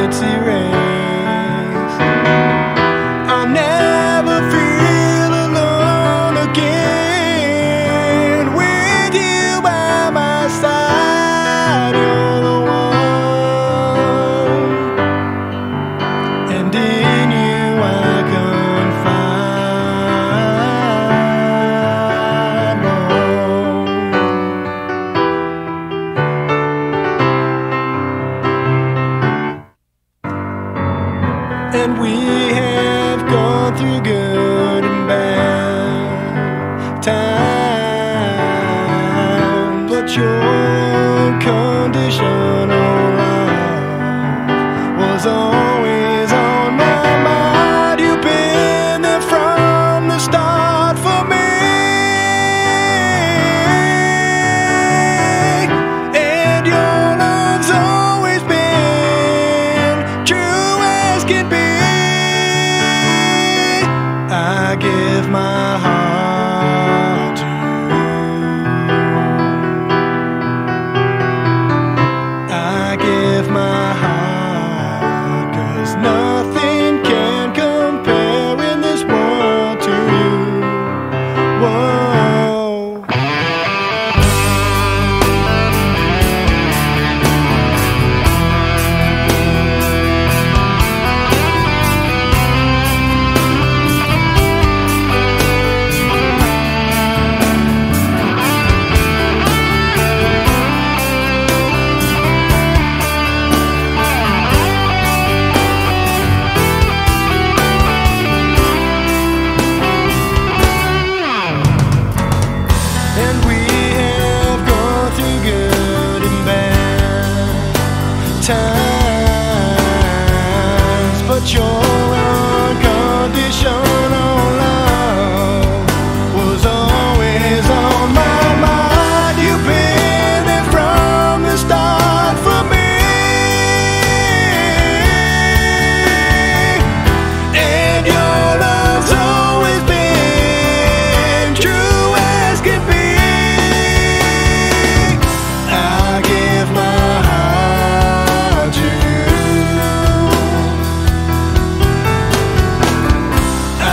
it's erased. I'll never feel alone again. With you by my side, you're the one, and in you I confide more. And we have gone through good and bad times, but your unconditional love was always on my mind. You've been there from the start for me, and your love's always been true as can be. I give my heart to you. I give my heart, 'cause nothing can compare in this world to you. Whoa. And we have gone through good and bad times, but your unconditional love was always on my mind. You've been there from the start for me, and your love's always been true as can be. I give my heart to you. I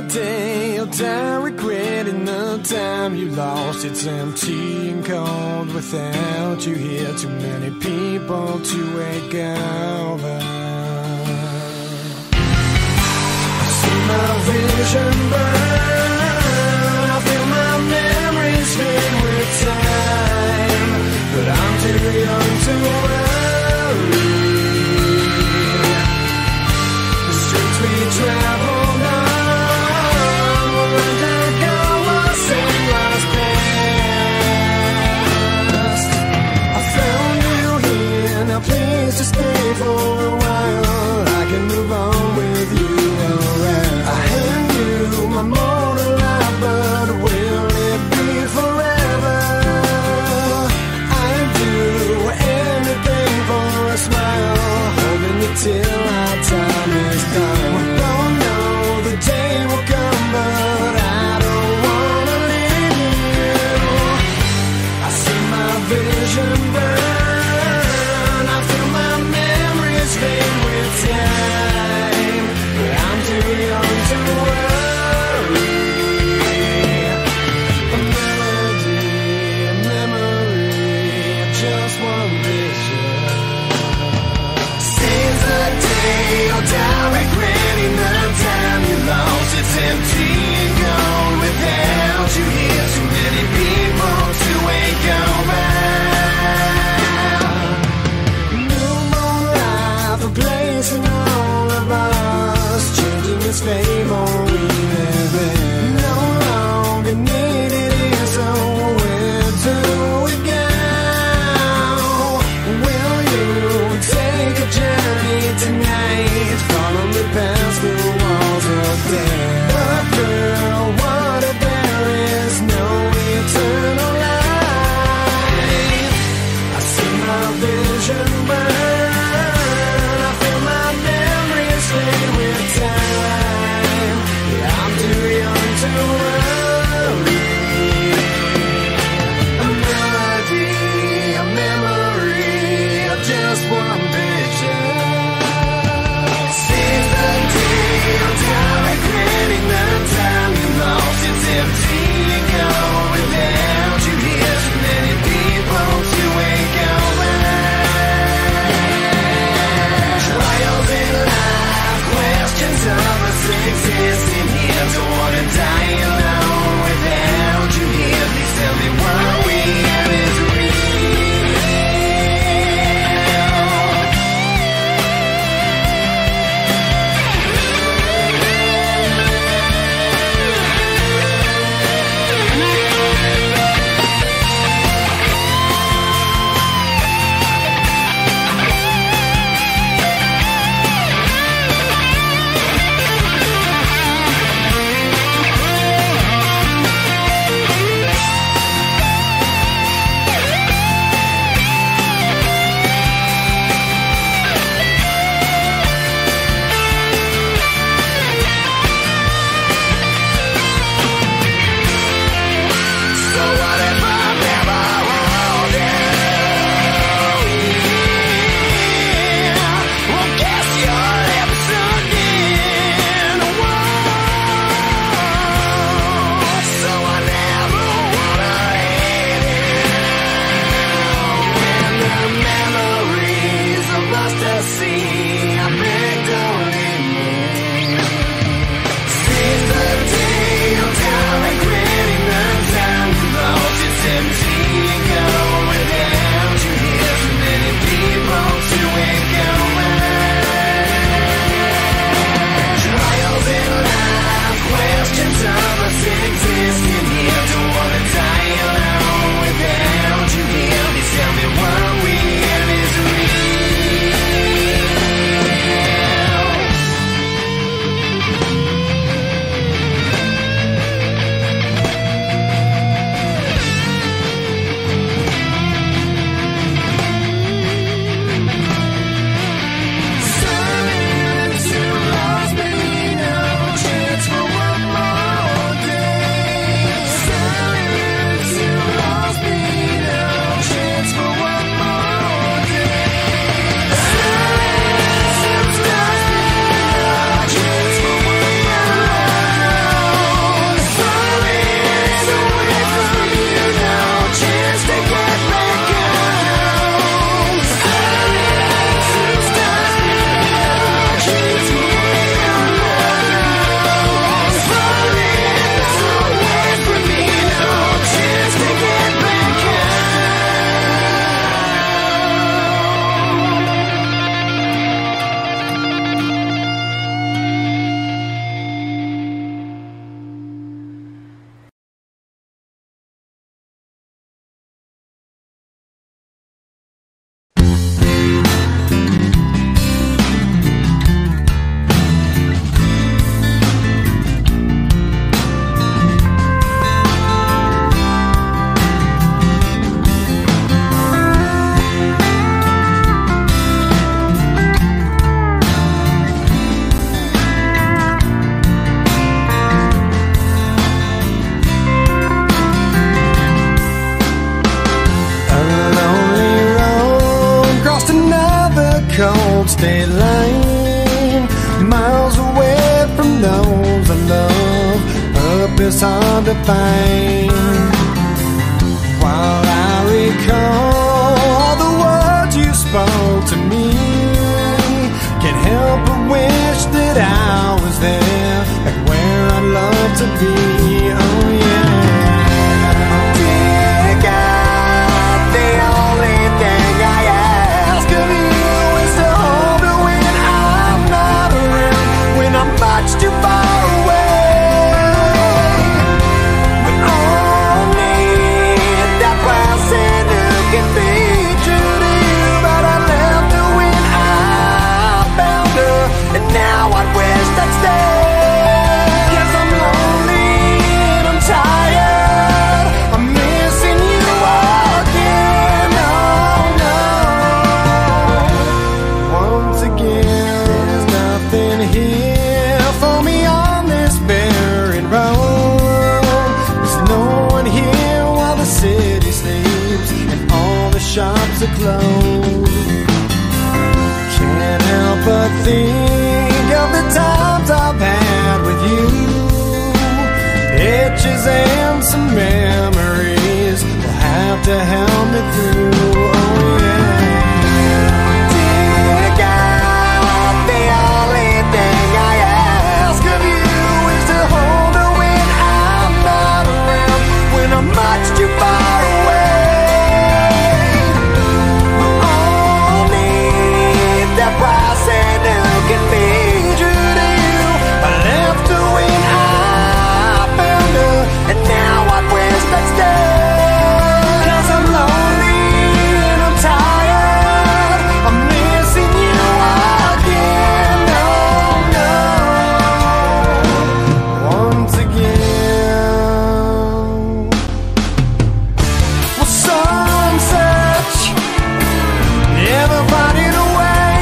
day you'll die regretting the time you lost. It's empty and cold without you here. Too many people to wake over. I see my vision burn. I feel my memories fade with time, but I'm too young to worry. The streets we travel on will undergo a sunrise past. I found you here, now please just stay for a while. I can move on with you around. I hand you my mortal life, but will it be forever? I'd do anything for a smile, holding you till our time is done. We both know the day will come, but I don't wanna leave you. I see my vision burn. I feel my memories fade with time, but I'm too young to worry. A melody, a memory, just one vision. Seize the day you'll die regretting the time you lost. It's empty and gone without you here. Too many people to wake around. New moon life, a place in all of us, changing this fable we live in. No longer needed here, so where do we go? Will you take a journey tonight? Follow me past the walls of death. But girl, what if there is no eternal life? I see my vision burn. I feel my memories fade with time. I'm too young to worry. A melody, a memory, just one vision. Seize the day you'll die regretting the time you lost. It's empty and gone without you here. Too many people to wake around. Trials in life, questions of us existing here. Don't wanna die alone without you here. Please tell me what we have is real. So what if I never hold you? Well, kiss your lips again. Whoa. So I never wanna hate you. When the memories of us to see, I beg, don't leave me. Seize the day you'll die regretting the time you lost. It's empty and gone without you here. Too many people to wake around. Trials in life, questions of us existing here. Don't wanna die alone without you here. Please tell me what we have is real. cold state line, miles away from those I love. Purpose hard to find. While I recall the words you spoke to me, can't help but wish that I was there, like where I'd love to be. Oh yeah. Dear God, the only thing I ask of you is to hold me when I'm not around, when I'm much too far away. We all need that person who can be true to you, but I left her when I found her, and now I wish I'd stay. 'Cause I'm lonely and I'm tired, I'm missing you again. Oh no. Once again, there's nothing here for me on this barren road. There's no one here while the city sleeps and all the shops are closed. Can't help but think of the times I've had with you, itches and some memories will have to help me through. Oh yeah. Dear God, the only thing I ask of you is to hold her when I'm not around, when I'm much too far away. We all need that person who can be true to you. I left her when I found her, and now I wish I'd stay. 'Cause I'm lonely and I'm tired, I'm missing you again. Oh no. Once again. Well, some search, never finding a way.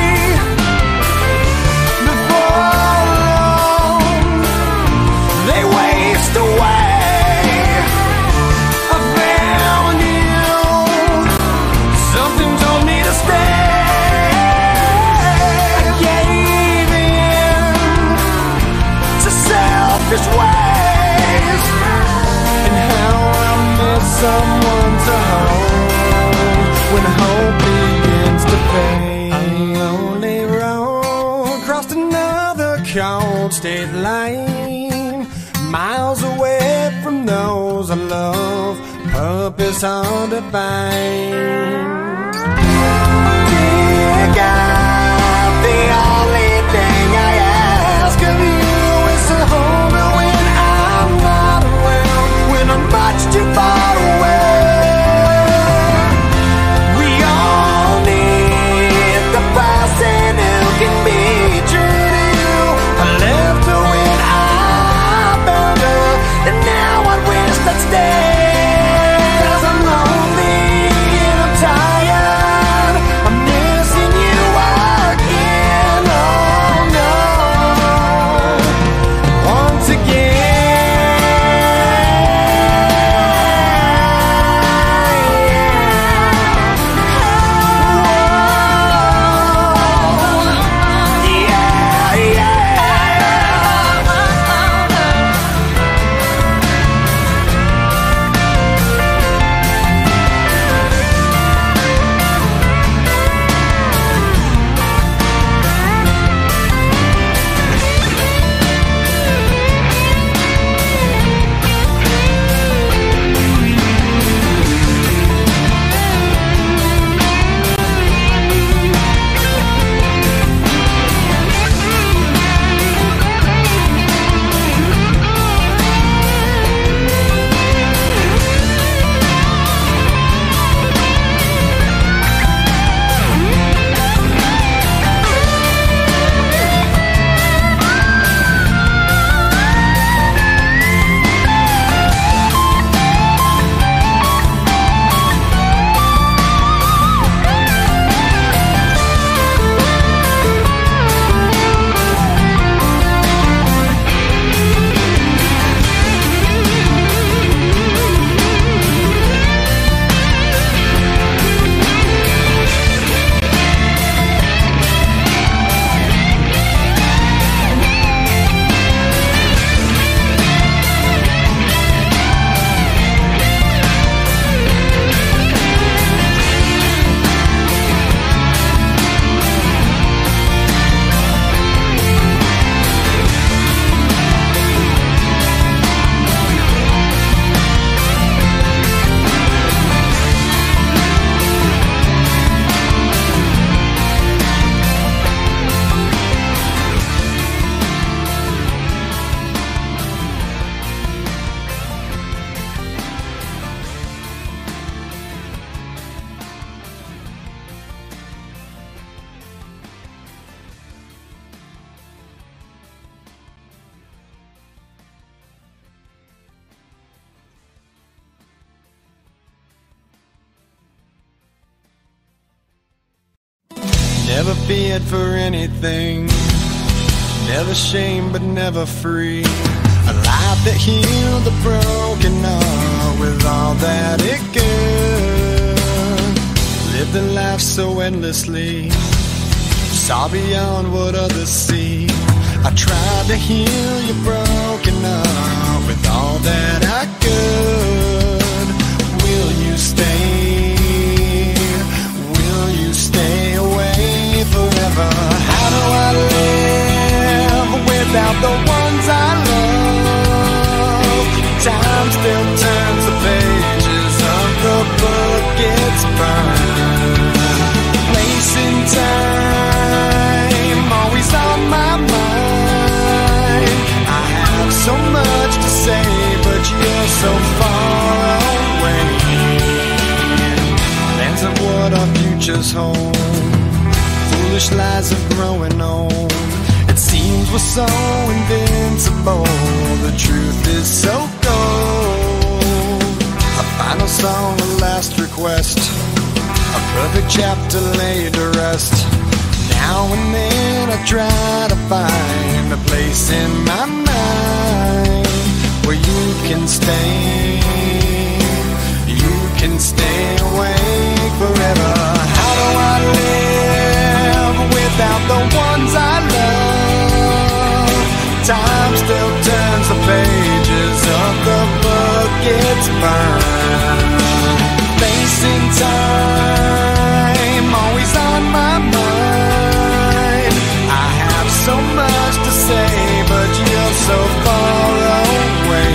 Before long, they waste away. I found you, something told me to stay. I gave in to selfish ways, and how I miss someone to hold when hope begins to fade. A lonely road crossed another cold state line, miles away from those I love. Purpose hard to find. Dear God, the only thing I ask of you is to hold me when I'm not around, when I'm much too far away. We all need the person who can be true to you. I left her when I found her, and now I wish I'd stay. 'Cause I'm lonely and I'm tired, never feared for anything, never shamed but never free. A life that healed the broken heart with all that it could. Lived a life so endlessly, saw beyond what others see. I tried to heal your broken heart with all that I could. Will you stay? Will you stay away forever? How do I live without the ones I love? Time still turns the pages of the book, it's burned. Place in time, always on my mind. I have so much to say, but you're so far away. Lands of what our futures hold, foolish lies of growing old. It seems we're so invincible, the truth is so cold. A final song, a last request, a perfect chapter laid to rest. Now and then I try to find a place in my mind where you can stay, you can stay awake forever. How do I live without the ones I love? Time still turns the pages of the book, it's burned. Facing time, always on my mind. I have so much to say, but you're so far away.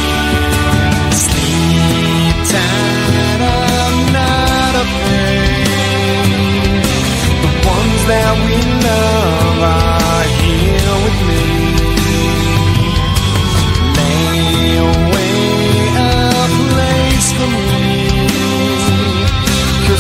Sleep tight, I'm not afraid. The ones that we love are here with me. Lay away a place for me.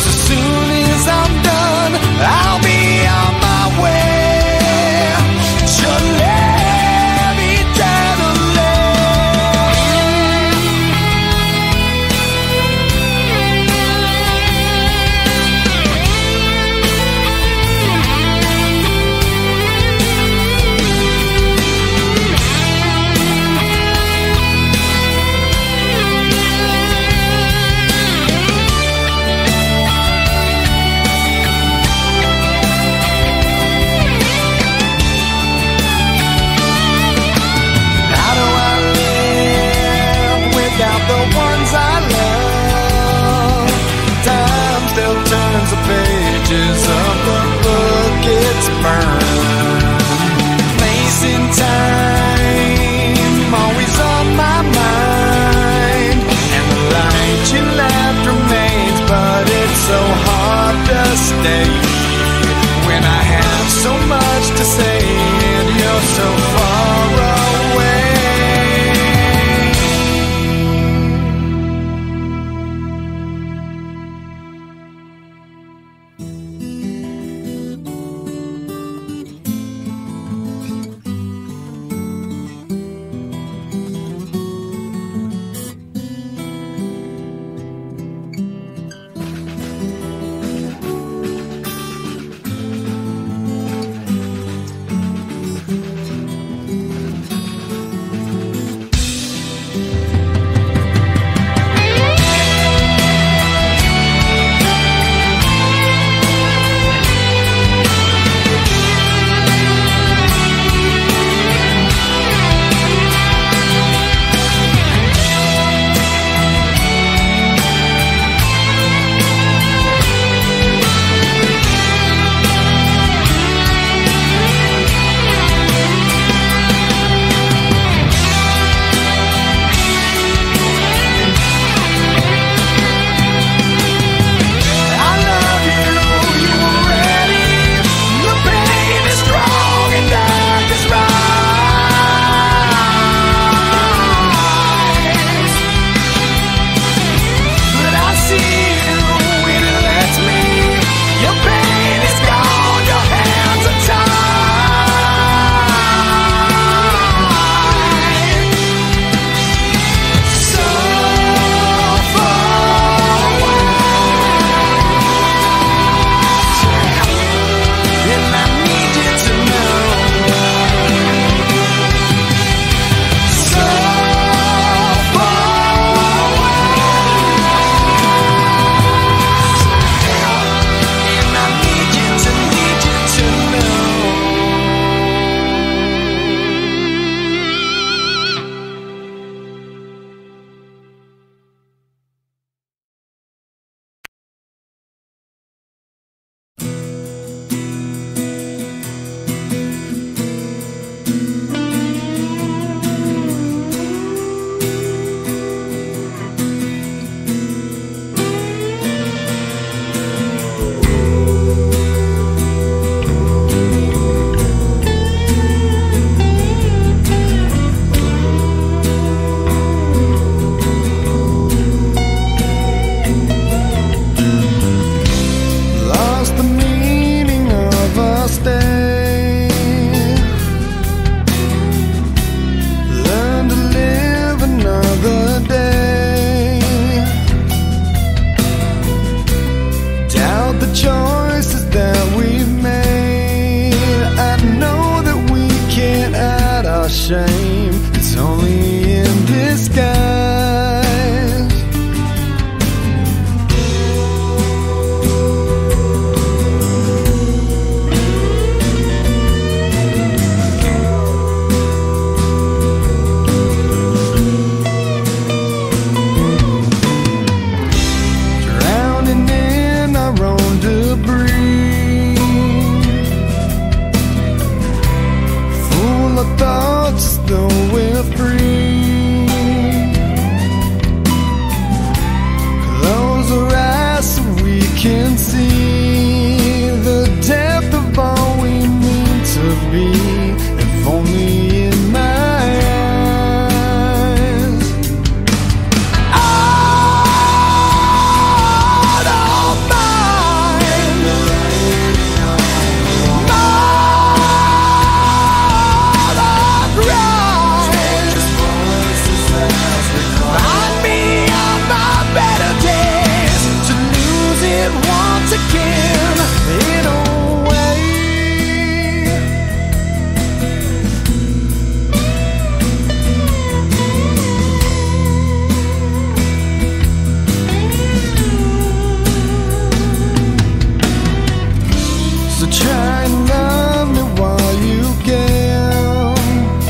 So try and love me while you can,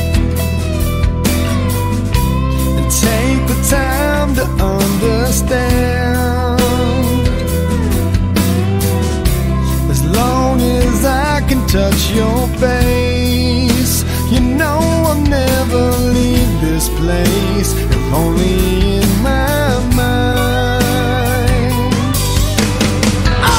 and take the time to understand. As long as I can touch your face, you know I'll never leave this place, if only in my mind. Oh,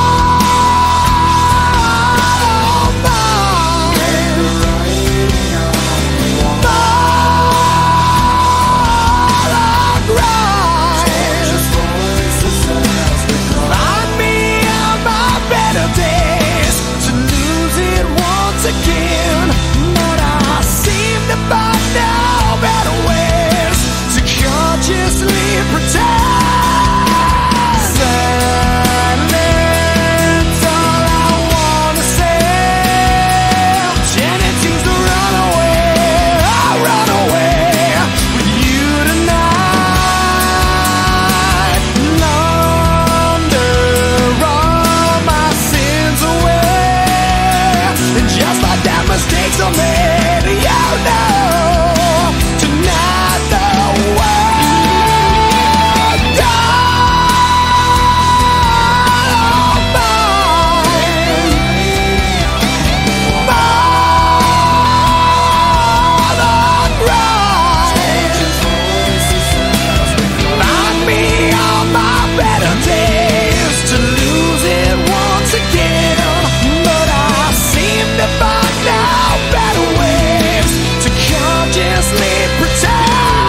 find me on my better days, to lose it once again. But I seem to find now better ways to consciously pretend. Silence, all I wanna say. Janet seems to run away, I run away with you tonight. Launder all my sins away, and just like that, mistakes are made. You know, tonight the world died mine. Father Christ, find me on my better days, to lose it once again. But I seem to find now better ways to consciously pretend.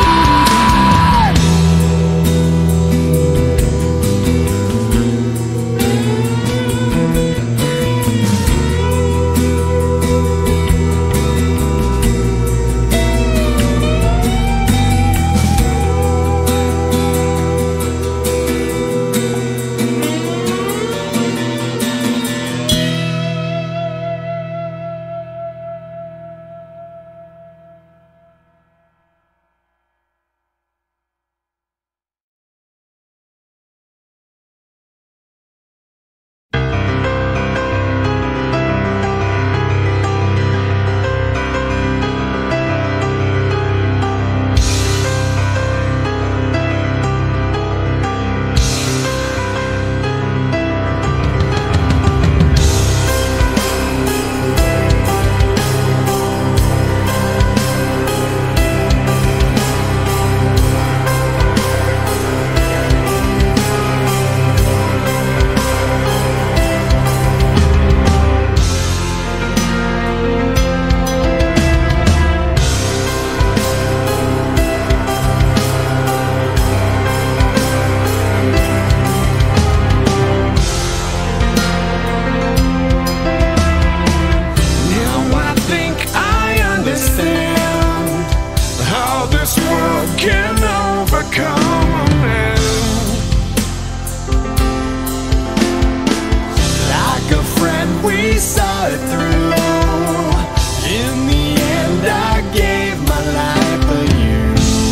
Can overcome a man. Like a friend, we saw it through. In the end, I gave my life for you.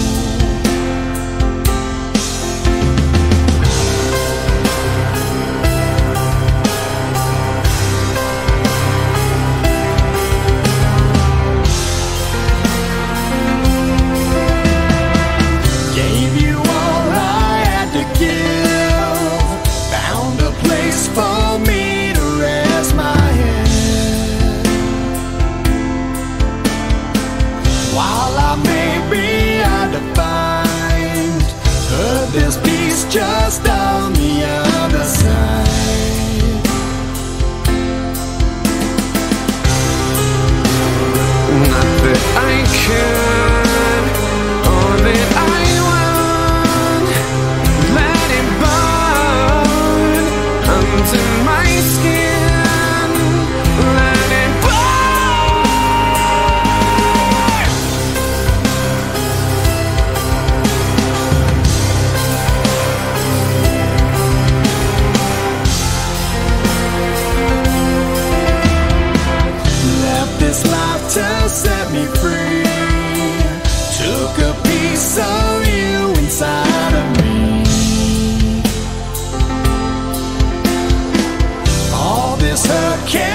Gave you all I had to give, found a place for me to rest my head. While I may be undefined, heard this peace just on the other side. Not that I can, or that I want, let it burn under my skin. Let it burn. Left this life to set me free. Took a piece of you inside of me. All this hurt can't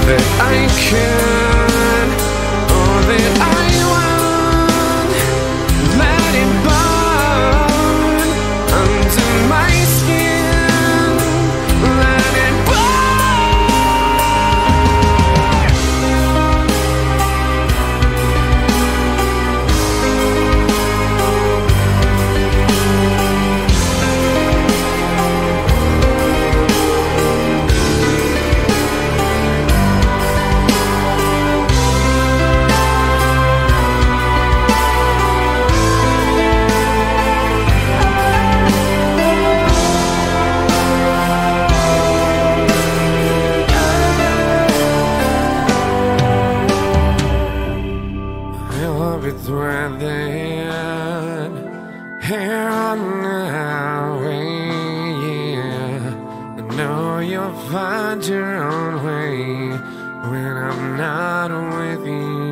that I can, all that I want, let it burn under my skin, let it threaded here on the highway, yeah. I know you'll find your own way when I'm not with you.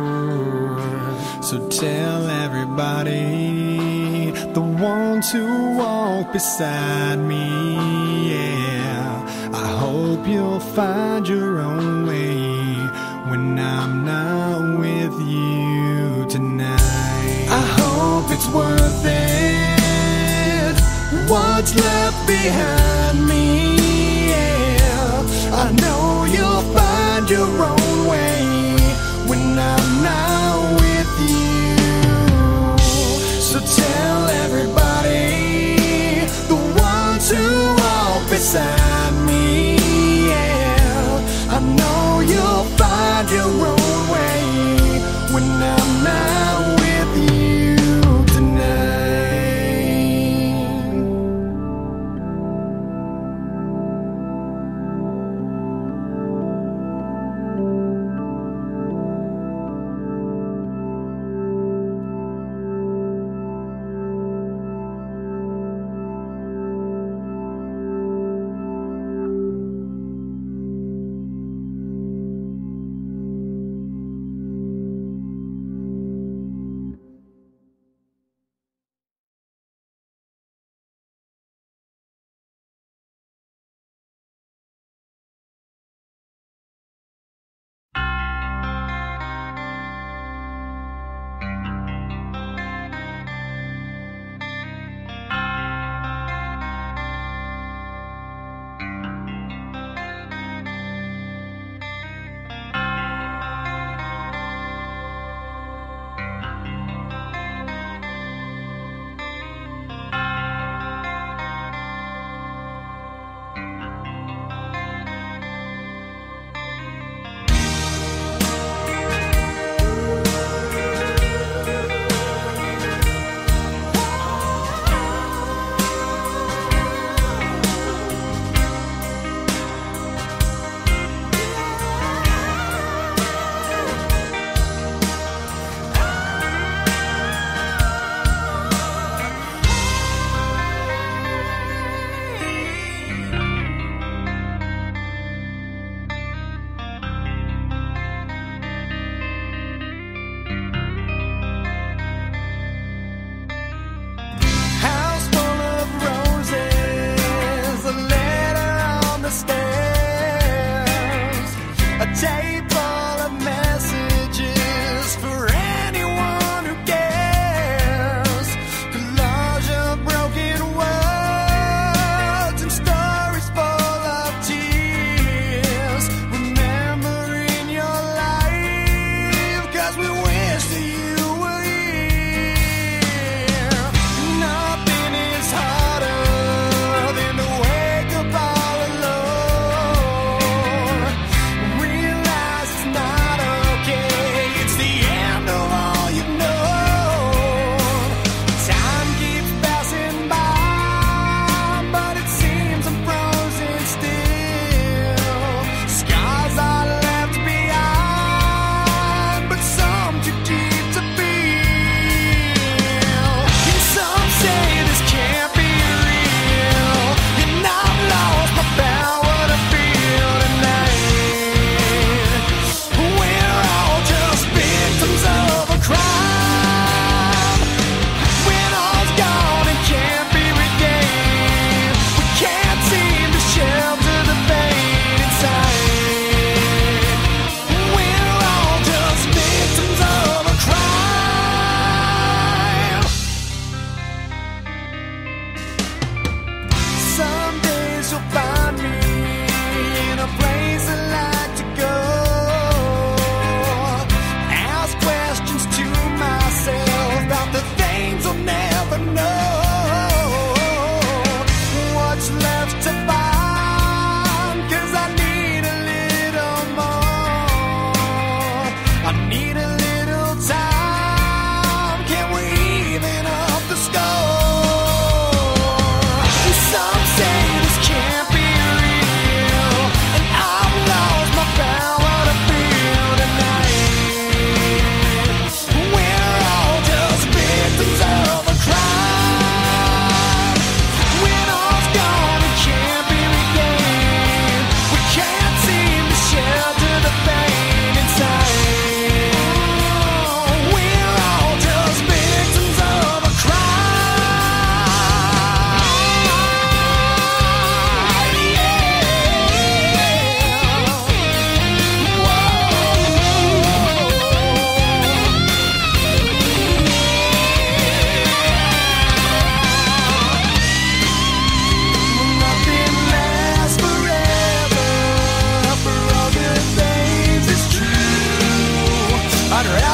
So tell everybody, the ones who walk beside me, yeah, I hope you'll find your own way when I'm not with you tonight. I hope it's worth it, what's left behind me, yeah. I know you'll find your own way when I'm not with you. So tell everybody, the ones who walk beside me, yeah, I know you'll find your own way when I'm not with you tonight.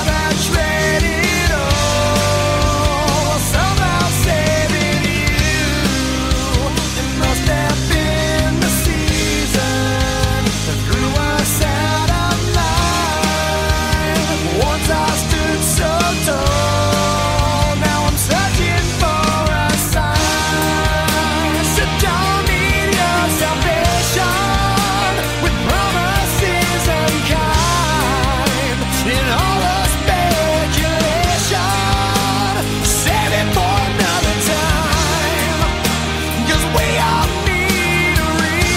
I'd trade it all. Somehow saving you. It must have been the season that threw us out of line. Once I stood so tall, now I'm searching for a sign. So don't need your salvation with promises unkind. In all the speculation, save it for another time. 'Cause we all need a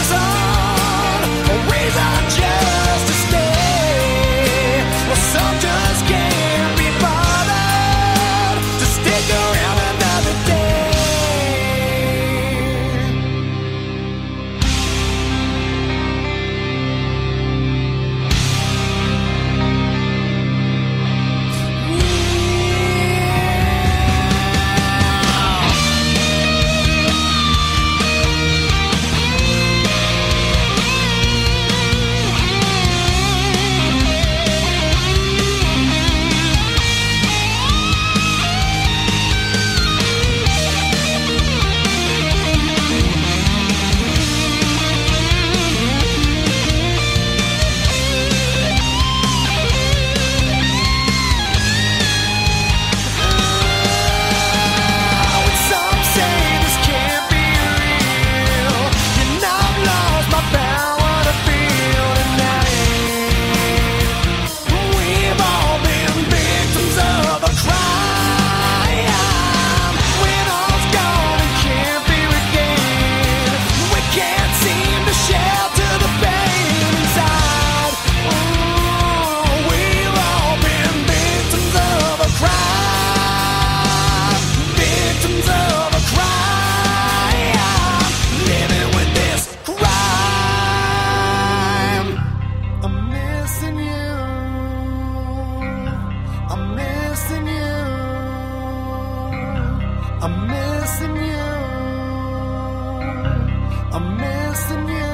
reason just to stay. Well, some just can't be bothered to stick around another day. When some say this can't be real, you know I've lost my power to feel tonight. We've all been victims of a crime. When all's gone and can't be regained, we can't seem to shelter the pain inside. We've all been victims of a crime. Victims of a crime. Living with this crime. I'm missing you. I'm missing you. I'm missing you. I'm missing you.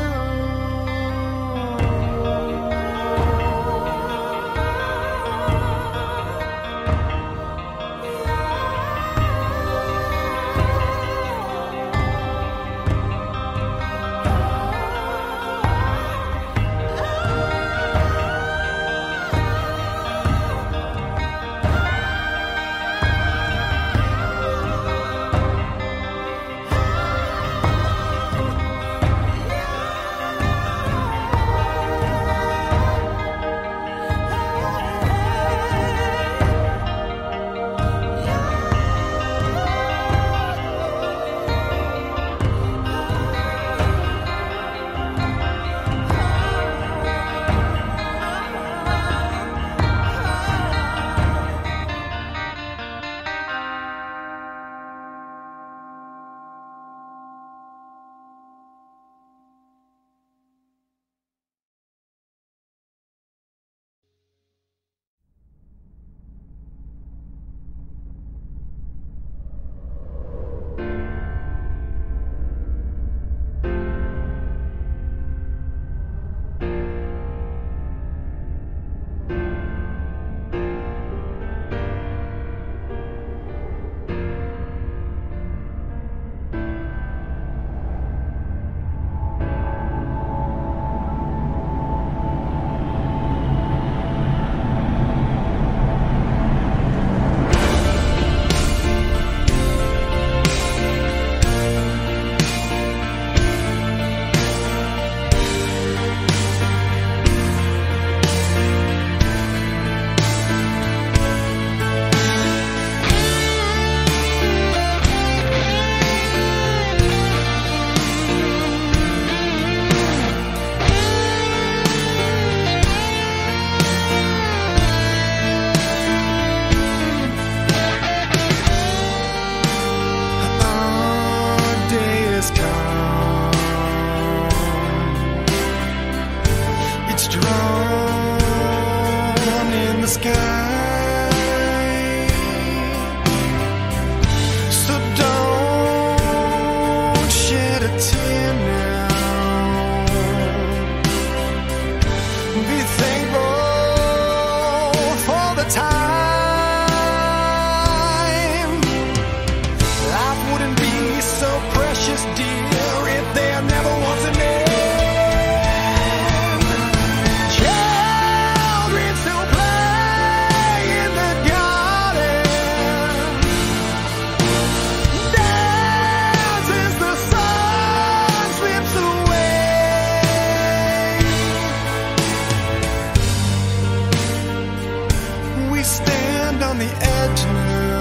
stand on the edge now.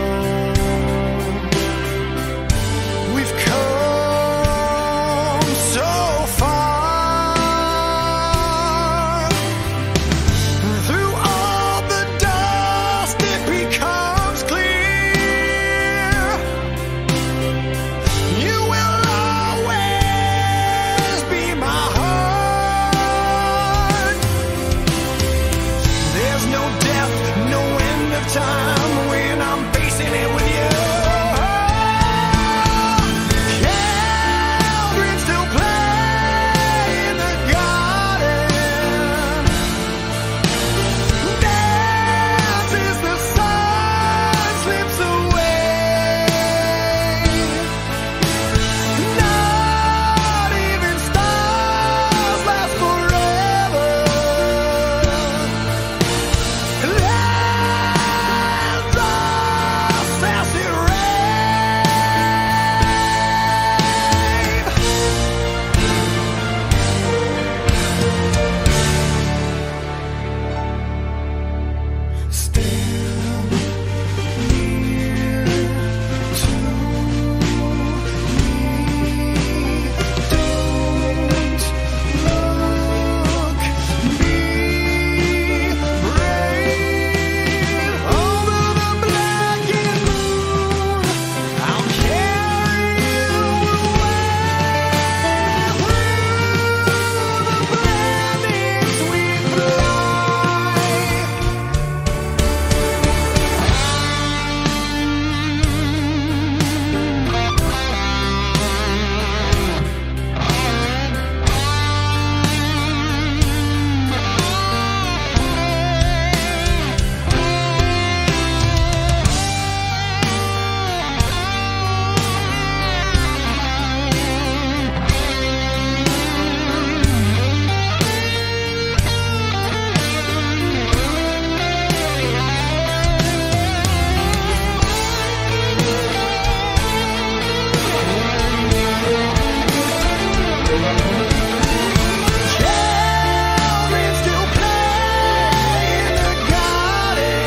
We've come so far. Through all the dust, it becomes clear. You will always be my heart. There's no death, no end of time when I'm facing it with you. Children still play in the garden. Dance as the sun slips away. Not even stars last forever. Lands of sassy rain. Stand near to me. Don't look me brave over the blackened moon. I'll carry you away through the blending sweet light. Children still play in the garden.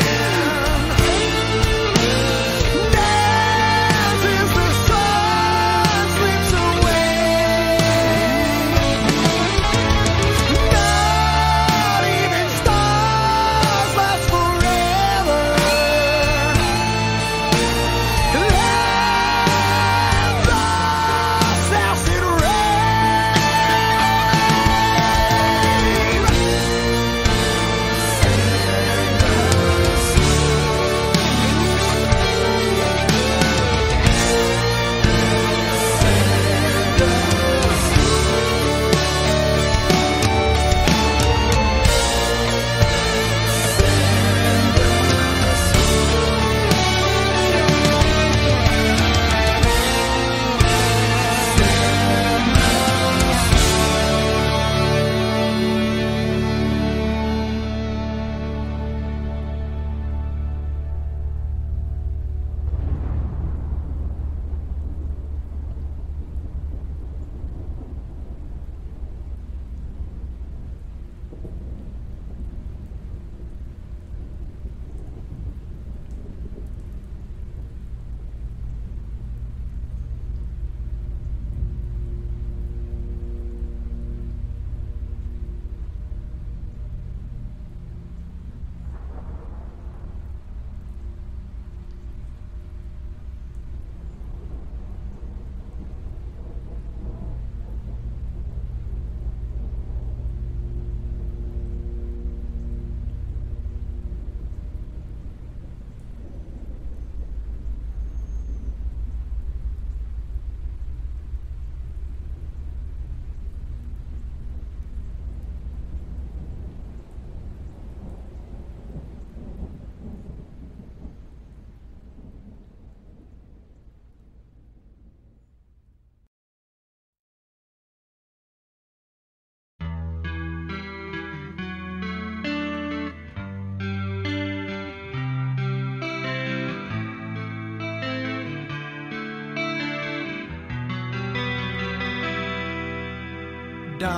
Dance as the sun slips away. Not even stars last forever. Lands of sassy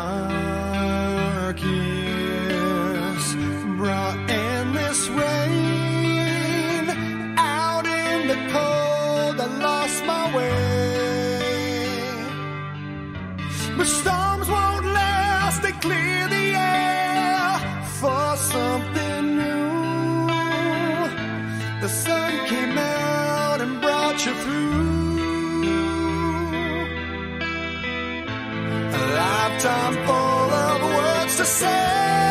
darkest brought endless rain. the sun came out and brought you through. A lifetime full of words to say.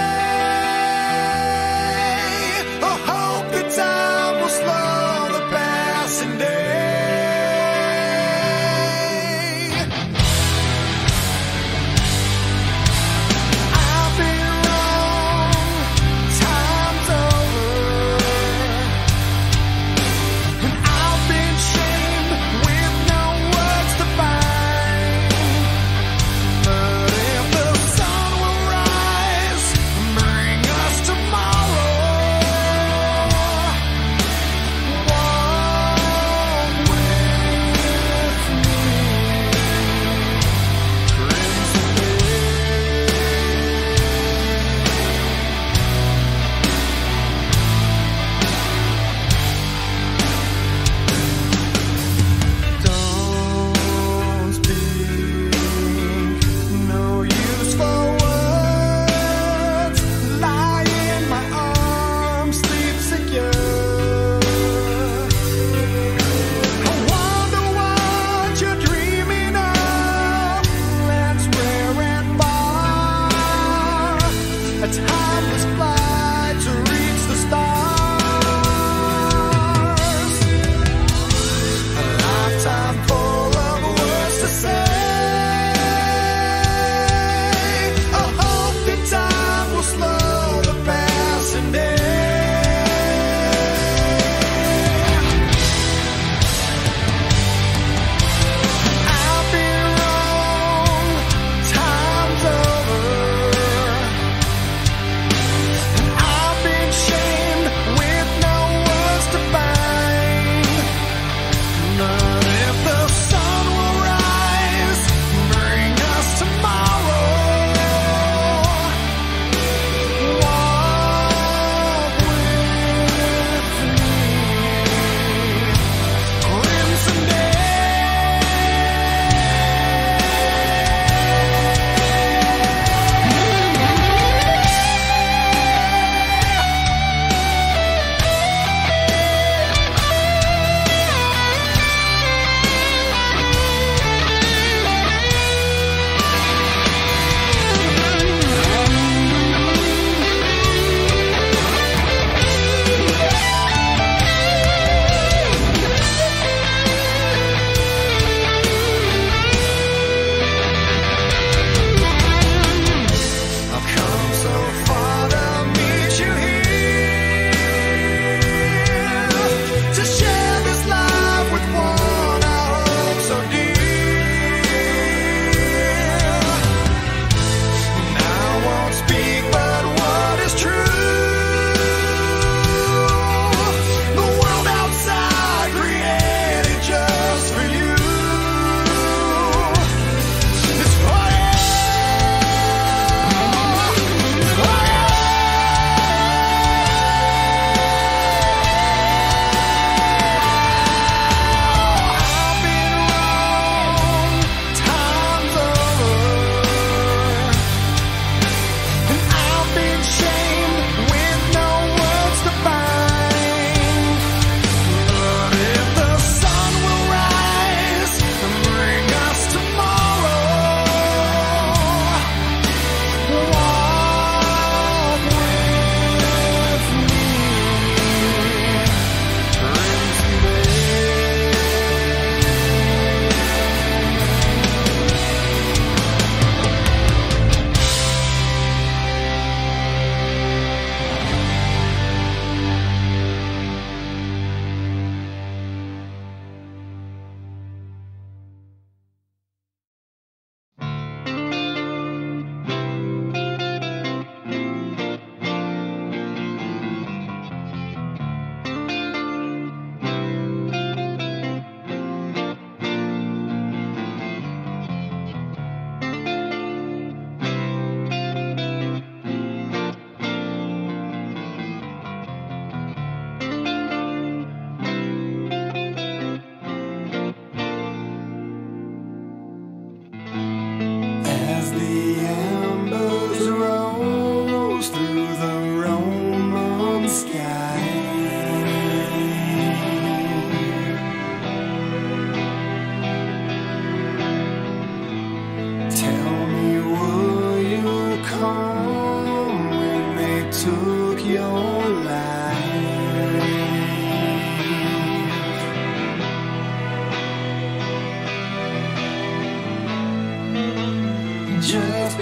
I hope the time will slow the passing day. I've been wrong times over, and I've been shamed with no words to find. But if the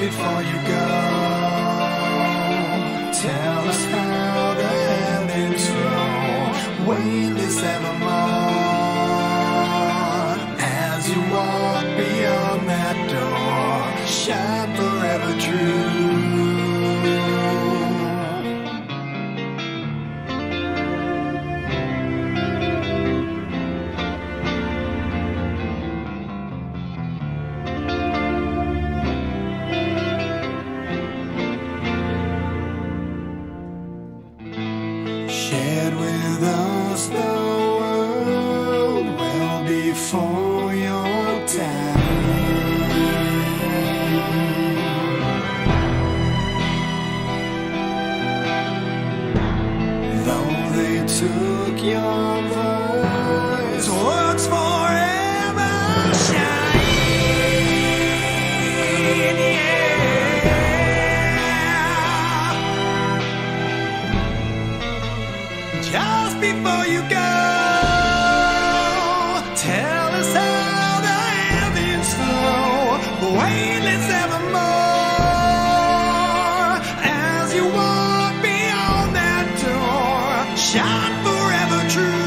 before you go. Tell us how the heavens flow, weightless evermore. As you walk beyond that door, shine forever true. Shared with us the world well before your time. Though they took your voice, words forever shine. Just before you go, tell us how the heavens flow, weightless evermore. As you walk beyond that door, shine forever true.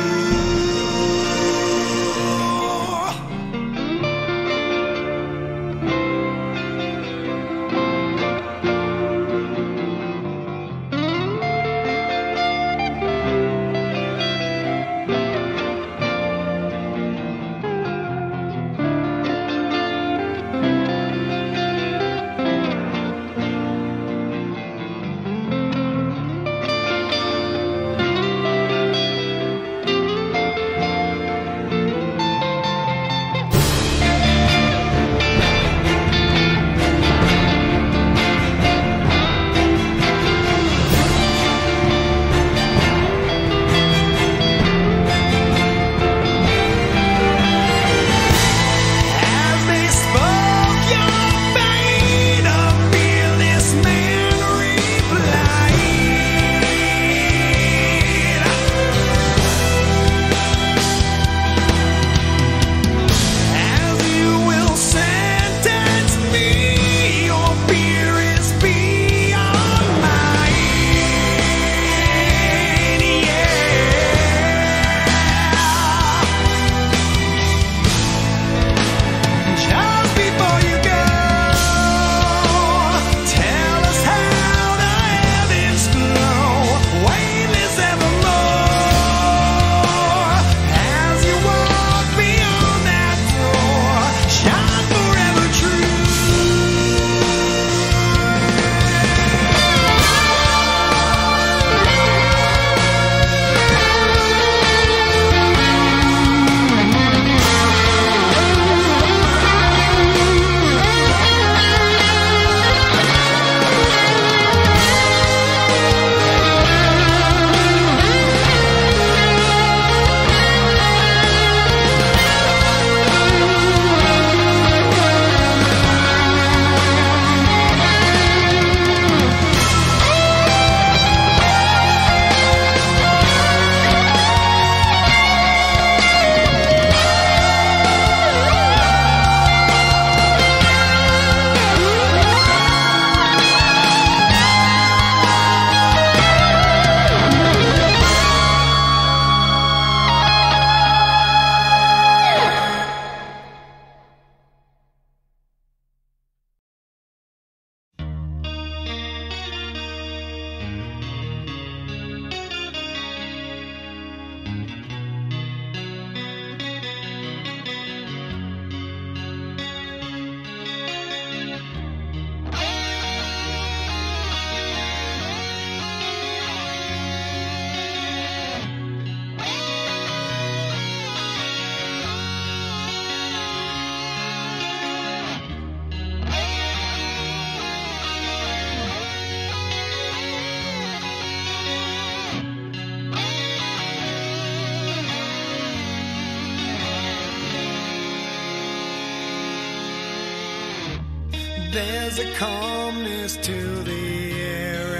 There's a calmness to the air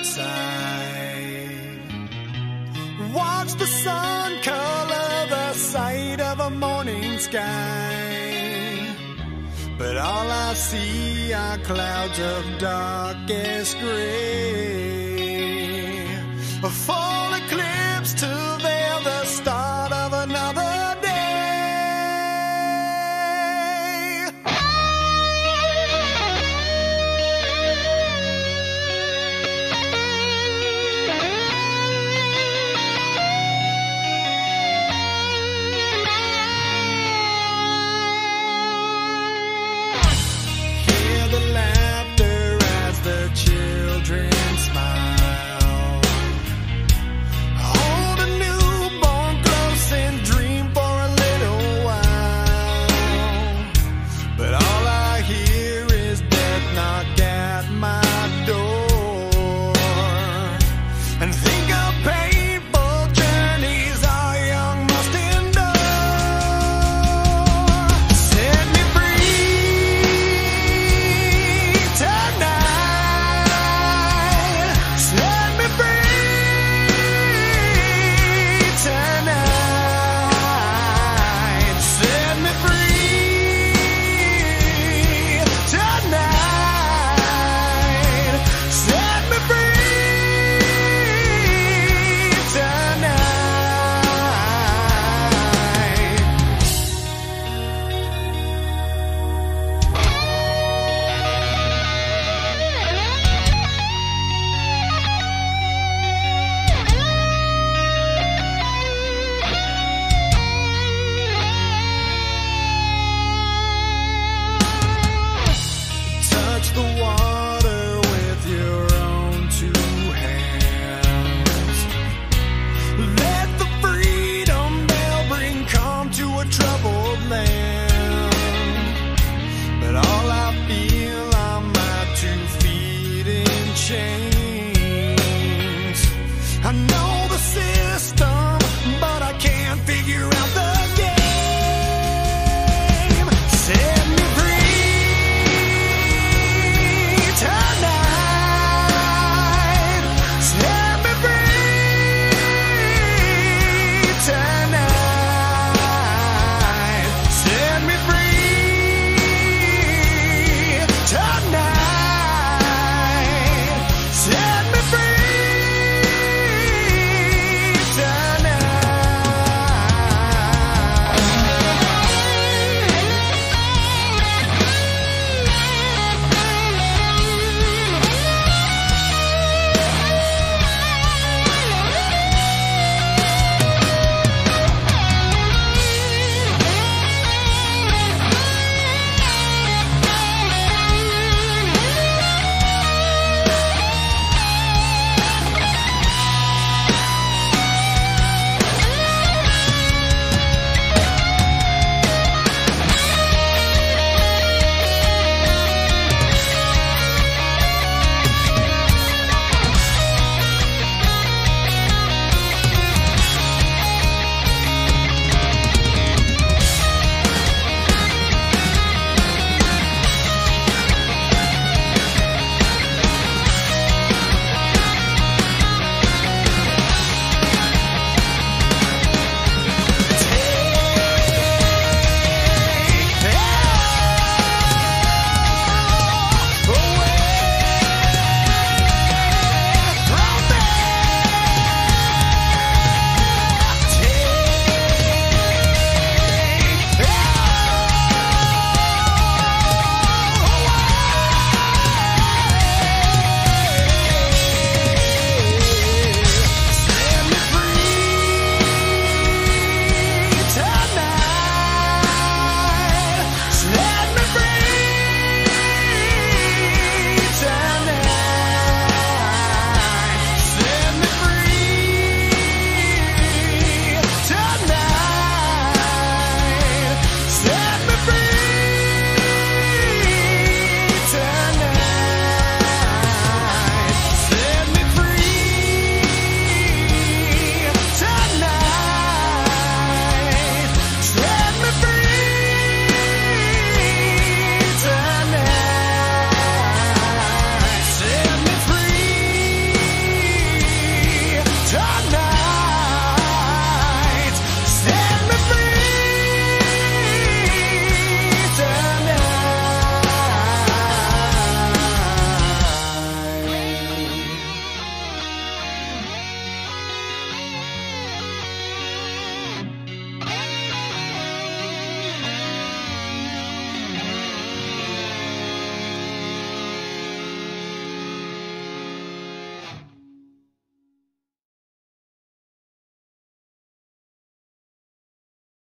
outside. Watch the sun color the sight of a morning sky. But all I I see are clouds of darkest gray. A fall eclipse to